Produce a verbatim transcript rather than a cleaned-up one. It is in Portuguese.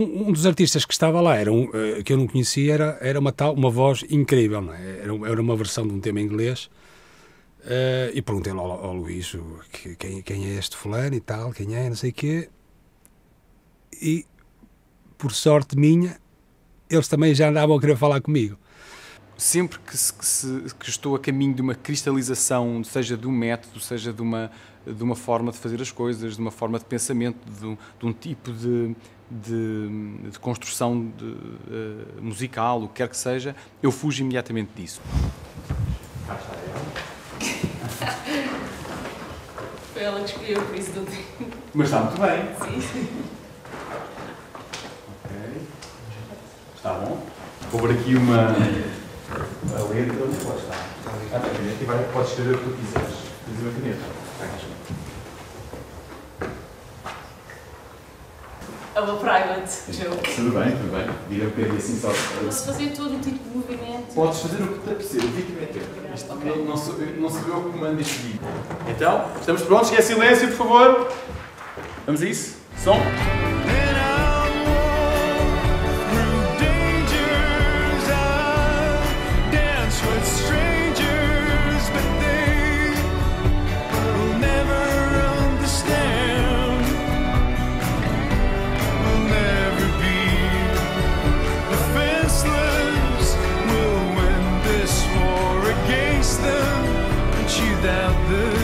um, um dos artistas que estava lá, era um, uh, que eu não conhecia, era, era uma, tal, uma voz incrível, não é? Era, era uma versão de um tema em inglês. Uh, e perguntei-lhe ao, ao Luís o, que, quem, quem é este fulano e tal, quem é, não sei o quê. E, por sorte minha, eles também já andavam a querer falar comigo. Sempre que, se, que, se, que estou a caminho de uma cristalização, seja de um método, seja de uma, de uma forma de fazer as coisas, de uma forma de pensamento, de, de um tipo de, de, de construção de, uh, musical, o que quer que seja, eu fujo imediatamente disso. Cá está ela. Foi ela que escolheu, por isso não tem. Mas está muito bem. Sim. Ok. Está bom. Vou pôr aqui uma. A letra. Onde é que ela está? Ah, a caneta e vai, podes escrever o que tu quiseres. Tens uma caneta. É uma private joke. Tudo bem, tudo bem. Diga um bocadinho assim só. Posso fazer todo o tipo de movimento? Podes fazer o que te apetecer, o que é teu. Isto Okay. não, não, sou, não sou eu que comando este vídeo. Então, estamos prontos? Quer silêncio, por favor? Vamos a isso? Som? Them and shoot out the